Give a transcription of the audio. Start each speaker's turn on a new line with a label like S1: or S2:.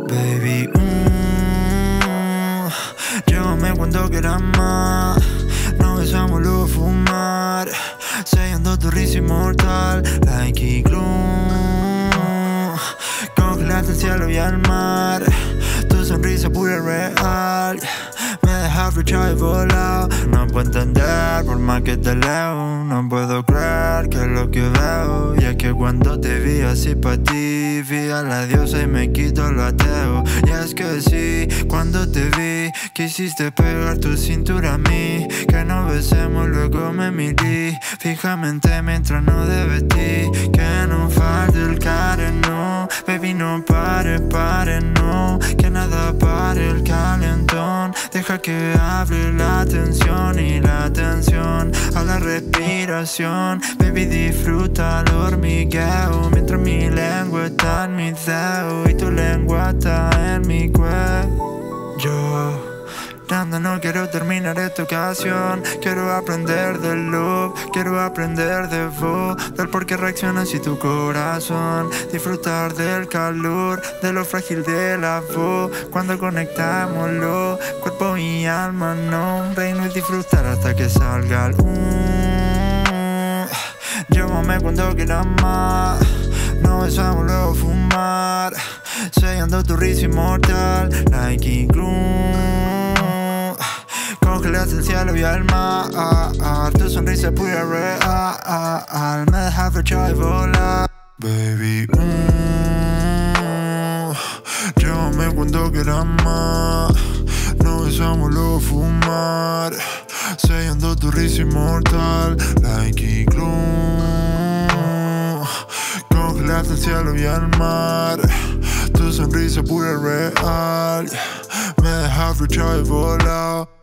S1: Baby, llévame cuando quieras más. Nos besamos luego a fumar, sellando tu risa inmortal, like igloo. Congelaste el cielo y el mar, tu sonrisa pura y real. Me dejas flechado y volado. No puedo entender por más que te leo. No puedo creer que es lo que veo. Y es que cuando te vi así pa' ti, vi a la diosa y me quito lo ateo. Y es que sí, cuando te vi, quisiste pegar tu cintura a mí. Que nos besemos, luego me miré fijamente mientras no te vestí. Que no falte el Karen, no. Baby, no pare, no. Que nada pare el calentón. Deja que hable la tensión y la atención a la respiración. Baby, disfruta el hormigueo mientras mi lengua está en mi dedo y tu lengua está en mi cuello. No quiero terminar esta ocasión. Quiero aprender del love, quiero aprender de vos, del por qué reacciona así tu corazón. Disfrutar del calor, de lo frágil de la voz. Cuando conectamos los cuerpo y alma, no reino y disfrutar hasta que salga el Llámame cuando quieras más. Nos besamos luego a fumar, sellando tu risa inmortal, like igloo. Congelaste el cielo y el mar, tu sonrisa pura y real. Me dejas flechado y volar. Baby, llámame cuando quieras más. Nos besamos luego a fumar, sellando tu risa inmortal, like igloo. Congelaste el cielo y el mar, tu sonrisa pura y real. Me dejas flechado y volado.